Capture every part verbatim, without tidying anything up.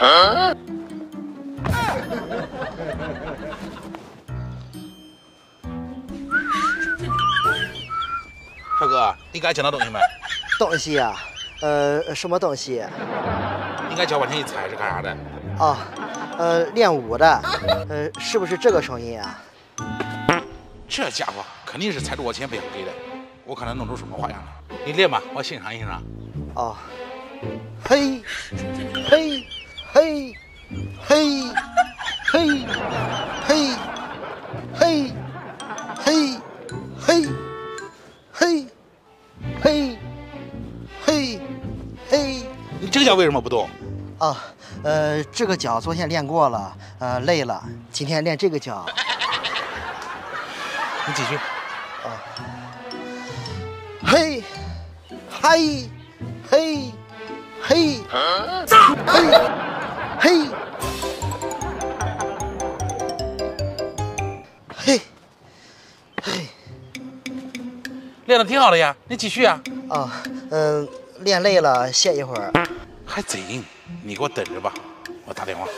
帅哥，你刚才捡到东西没？ 东西呀、啊，呃，什么东西？ 应该叫半天一猜是干啥的？ 哦，呃，练武的，呃，是不是这个声音啊？ 这家伙肯定是猜着我钱不想给的，我看他弄出什么花样了。你练吧，我欣赏欣赏。 哦，嘿，嘿，嘿，嘿，嘿，嘿，嘿，嘿，嘿，嘿，嘿，嘿，嘿。 你这个脚为什么不动？ 啊，呃，这个脚昨天练过了，呃，累了，今天练这个脚。 你继续。 啊，嘿，嘿，嘿，嘿，嘿，嘿，嘿，嘿。 练得挺好的呀，你继续啊。 啊，嗯、呃，练累了歇一会儿。 还真，你给我等着吧，我打电话。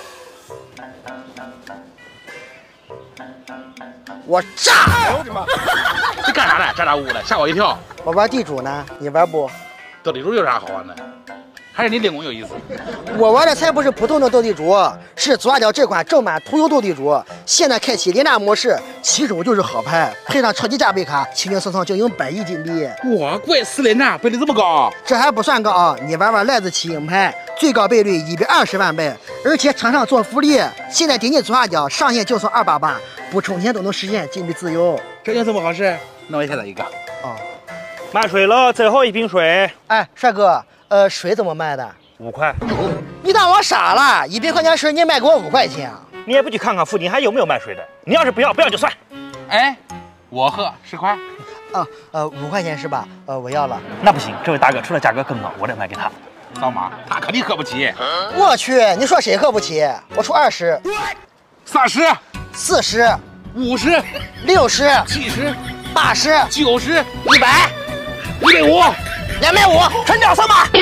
我炸！ 哎呦我的妈！你干啥呢？咋咋呼的，吓我一跳。 我玩地主呢，你玩不？ 斗地主有啥好玩的？还是你练功有意思？ 我玩的才不是普通的斗地主，是左下角这款正版涂油斗地主。现在开启连战模式，起手就是好牌，配上超级加倍卡，轻轻松松就赢百亿金币。 哇，怪死连战倍率这么高？ 这还不算高啊！你玩玩赖子起硬牌，最高倍率一百二十万倍，而且厂商做福利，现在点击左下角上线就送二八八，不充钱都能实现金币自由。 这有什么好事？那我也下载一个。 哦， 卖水了，最后一瓶水。 哎，帅哥，呃，水怎么卖的？ 五块。 你当我傻了？一瓶矿泉水你卖给我五块钱啊？ 你也不去看看附近还有没有卖水的？你要是不要，不要就算。 哎，我喝十块。 啊，呃，五块钱是吧？呃，我要了。 那不行，这位大哥除了价格更高，我得卖给他。 扫码，他肯定喝不起。 我去，你说谁喝不起？我出二十、 三十、 四十、 五十、 六十、 七十、 八十、 九十、 一百、 一百五、 两百五，纯掉扫码。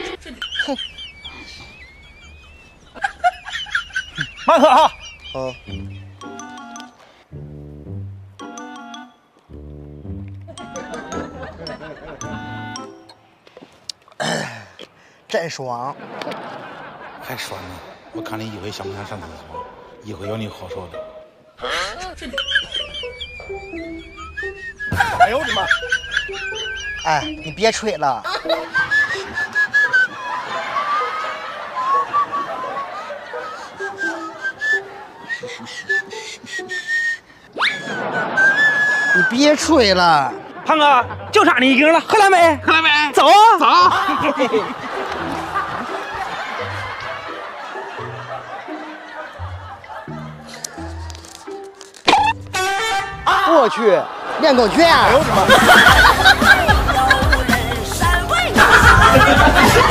慢喝哈。 哦。真爽。 还爽呢！我看你一会想不想上厕所，一会有你好受的。 哎呦我的妈！ 哎，你别吹了。你别吹了。 胖哥，就差你一个人了，喝来没？ 喝来没？ 走啊， 走。 我去，练功拳啊！ 哎呦我的妈！